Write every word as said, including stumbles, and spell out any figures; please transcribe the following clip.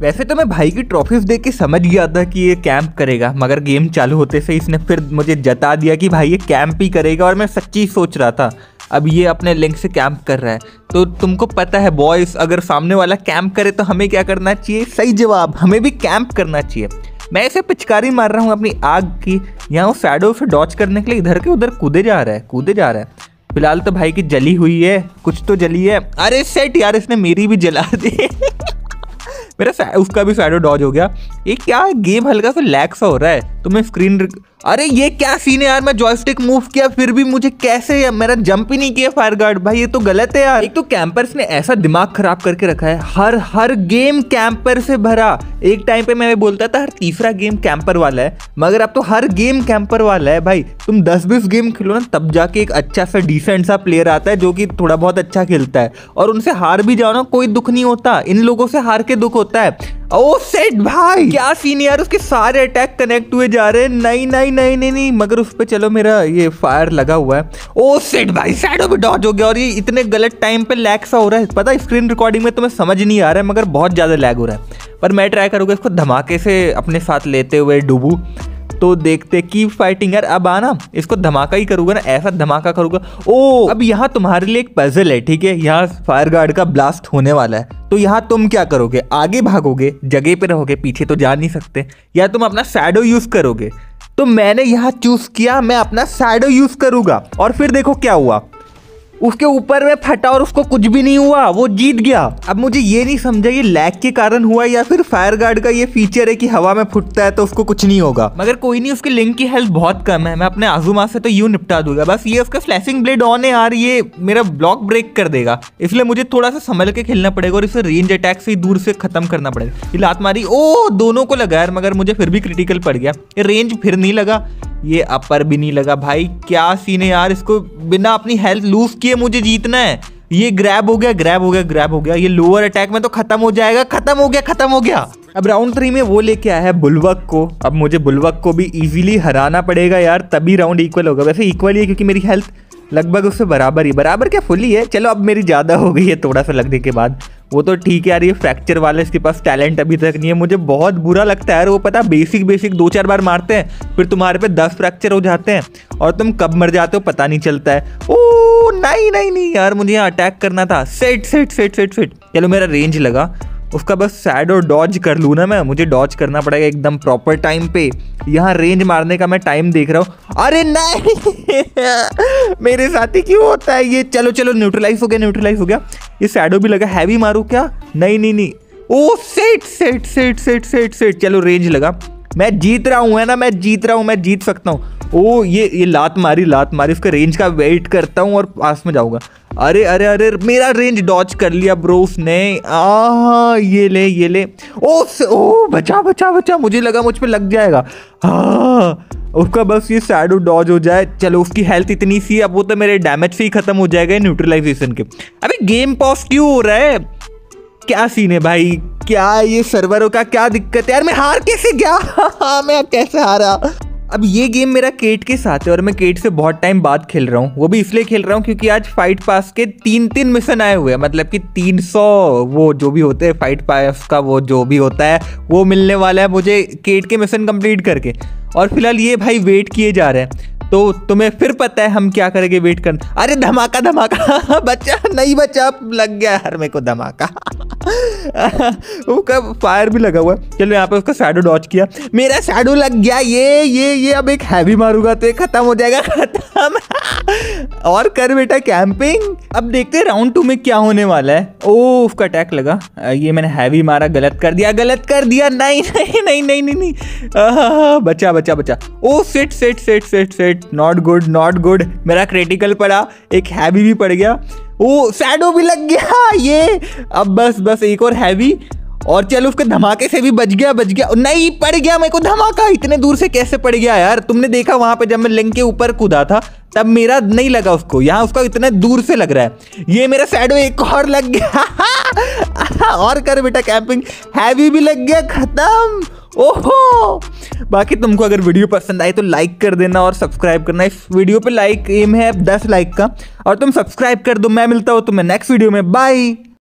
वैसे तो मैं भाई की ट्रॉफीज देख के समझ गया था कि ये कैंप करेगा, मगर गेम चालू होते से इसने फिर मुझे जता दिया कि भाई ये कैंप ही करेगा, और मैं सच्ची सोच रहा था अब ये अपने लिंक से कैंप कर रहा है। तो तुमको पता है बॉयज, अगर सामने वाला कैंप करे तो हमें क्या करना चाहिए? सही जवाब, हमें भी कैंप करना चाहिए। मैं ऐसे पिचकारी मार रहा हूँ अपनी आग की, यहाँ वो शैडो से डॉच करने के लिए इधर के उधर कूदे जा रहा है कूदे जा रहा है। फिलहाल तो भाई की जली हुई है, कुछ तो जली है। अरे सेट यार, इसने मेरी भी जला दी मेरा उसका भी शैडो डॉज हो गया। ये क्या गेम हल्का सा लैग सा हो रहा है, तो मैं स्क्रीन रिक... अरे ये क्या सीन है यार, मैं जॉयस्टिक मूव किया फिर भी मुझे कैसे, मेरा जंप ही नहीं किया फायर गार्ड। भाई ये तो गलत है यार। एक तो कैंपर्स ने ऐसा दिमाग खराब करके रखा है, हर हर गेम कैंपर से भरा। एक टाइम पे मैं बोलता था हर तीसरा गेम कैंपर वाला है, मगर अब तो हर गेम कैंपर वाला है। भाई तुम दस बीस गेम खेलो ना, तब जाके एक अच्छा सा डिसेंट सा प्लेयर आता है जो कि थोड़ा बहुत अच्छा खेलता है, और उनसे हार भी जाओ ना कोई दुख नहीं होता, इन लोगों से हार के दुख होता है। ओ सेट भाई क्या सीन यार, उसके सारे अटैक कनेक्ट हुए जा रहे हैं। नहीं नहीं नहीं नहीं नहीं, मगर उस पे चलो मेरा ये फायर लगा हुआ है। ओ सेट भाई शैडो भी डॉज हो गया, और ये इतने गलत टाइम पे लैग सा हो रहा है। पता है स्क्रीन रिकॉर्डिंग में तुम्हें समझ नहीं आ रहा है, मगर बहुत ज़्यादा लैग हो रहा है। पर मैं ट्राई करूँगा इसको धमाके से अपने साथ लेते हुए डूबू, तो देखते की फाइटिंग यार। अब आना इसको धमाका ही करूंगा ना, ऐसा धमाका करूंगा। ओ अब यहाँ तुम्हारे लिए एक पजल है, ठीक है? यहाँ फायर गार्ड का ब्लास्ट होने वाला है, तो यहाँ तुम क्या करोगे? आगे भागोगे, जगह पे रहोगे, पीछे तो जा नहीं सकते, या तुम अपना शैडो यूज करोगे? तो मैंने यहाँ चूज किया मैं अपना शैडो यूज करूंगा, और फिर देखो क्या हुआ, उसके ऊपर में फटा और उसको कुछ भी नहीं हुआ, वो जीत गया। अब मुझे ये नहीं समझा ये लैग के कारण हुआ या फिर फायर गार्ड का ये फीचर है कि हवा में फुटता है तो उसको कुछ नहीं होगा। मगर कोई नहीं, उसके लिंक की हेल्थ बहुत कम है, मैं अपने आजुमा से तो यूं निपटा दूंगा। बस ये उसका फ्लैशिंग ब्लेड ऑन है यार, ये मेरा ब्लॉक ब्रेक कर देगा, इसलिए मुझे थोड़ा सा संभल के खेलना पड़ेगा, और इसे रेंज अटैक से दूर से खत्म करना पड़ेगा। ये लात मारी, ओ दोनों को लगा यार, मगर मुझे फिर भी क्रिटिकल पड़ गया। ये रेंज फिर नहीं लगा, ये अपर भी नहीं लगा। भाई क्या सीन है यार, इसको बिना अपनी हेल्थ लूज किए मुझे जीतना है। ये ग्रैब हो गया ग्रैब हो गया ग्रैब हो गया, ये लोअर अटैक में तो खत्म हो जाएगा। खत्म हो गया खत्म हो गया। अब राउंड थ्री में वो लेके आया है बुलवक को। अब मुझे बुलवक को भी इजीली हराना पड़ेगा यार, तभी राउंड इक्वल होगा। वैसे इक्वल ही है क्योंकि मेरी हेल्थ लगभग उससे बराबर ही, बराबर क्या फुल ही है। चलो अब मेरी ज़्यादा हो गई है थोड़ा सा लगने के बाद, वो तो ठीक है यार। ये फ्रैक्चर वाले इसके पास टैलेंट अभी तक नहीं है, मुझे बहुत बुरा लगता है यार। वो पता बेसिक बेसिक दो चार बार मारते हैं, फिर तुम्हारे पे दस फ्रैक्चर हो जाते हैं, और तुम कब मर जाते हो पता नहीं चलता है। ओ नहीं नहीं नहीं यार, मुझे यहाँ अटैक करना था। Set set set set set चलो मेरा रेंज लगा, उसका बस शैडो डॉज कर लूँ ना मैं, मुझे डॉज करना पड़ेगा एकदम प्रॉपर टाइम पे। यहाँ रेंज मारने का मैं टाइम देख रहा हूँ। अरे नहीं मेरे साथ ही क्यों होता है ये। चलो चलो न्यूट्रलाइज हो गया न्यूट्रलाइज हो गया। ये शैडो भी लगा, हैवी मारूँ क्या? नहीं नहीं नहीं, oh set set set set set set चलो रेंज लगा। मैं जीत रहा हूँ है ना, मैं जीत रहा हूँ, मैं जीत सकता हूँ। ओ ये ये लात मारी लात मारी, उसका रेंज का वेट करता हूँ और पास में जाऊँगा। अरे अरे अरे मेरा रेंज डॉज कर लिया ब्रो उसने। आ ये ले ये ले, ओ ओ बचा बचा बचा, मुझे लगा मुझ पे लग जाएगा। हाँ उसका बस ये शैडो डॉज हो जाए। चलो उसकी हेल्थ इतनी सी, अब वो तो मेरे डैमेज से ही खत्म हो जाएगा न्यूट्रलाइजेशन के। अबे गेम पॉज क्यों हो रहा है? क्या सीन है भाई, क्या ये सर्वरों का क्या दिक्कत है यार? मैं हार कैसे गया मैं कैसे हारा? अब ये गेम मेरा केट के साथ है, और मैं केट से बहुत टाइम बाद खेल रहा हूँ। वो भी इसलिए खेल रहा हूँ क्योंकि आज फाइट पास के तीन तीन मिशन आए हुए हैं, मतलब कि तीन सौ वो जो भी होते हैं फाइट पास का वो जो भी होता है वो मिलने वाला है मुझे केट के मिशन कंप्लीट करके। और फिलहाल ये भाई वेट किए जा रहे हैं, तो तुम्हें फिर पता है हम क्या करेंगे वेट करना। अरे धमाका धमाका बच्चा नहीं बचा, लग गया यार मेरे को धमाका उसका फायर भी लगा हुआ है। चलो यहाँ पे उसका शैडो डॉज किया, मेरा शैडो लग गया। ये ये ये अब एक हैवी मारूंगा तो ये खत्म हो जाएगा। खत्म और कर बेटा कैंपिंग। अब देखते हैं राउंड टू में क्या होने वाला है। ओ उसका अटैक लगा, ये मैंने हैवी मारा, गलत कर दिया गलत कर दिया। नहीं नहीं नहीं नहीं नहीं, नहीं। आ, बचा बचा बचा। Oh set set set set set not good not good. मेरा क्रिटिकल पड़ा, एक हैवी भी पड़ गया। ओ शैडो भी लग गया ये। अब बस बस एक और हैवी, और चलो उसके धमाके से भी बच गया बच गया। नहीं पड़ गया मेरे को धमाका। इतने दूर से कैसे पड़ गया यार? तुमने देखा वहां पे जब मैं लिंक के ऊपर कूदा था तब मेरा नहीं लगा उसको, यहाँ उसका इतने दूर से लग रहा है। ये मेरा शैडो एक और लग गया और कर बेटा कैंपिंग, हैवी भी लग गया, खत्म। ओहो बाकी तुमको अगर वीडियो पसंद आए तो लाइक कर देना और सब्सक्राइब करना। इस वीडियो पे लाइक एम है दस लाइक का, और तुम सब्सक्राइब कर दो। मैं मिलता हूँ तुम्हें नेक्स्ट वीडियो में, बाय।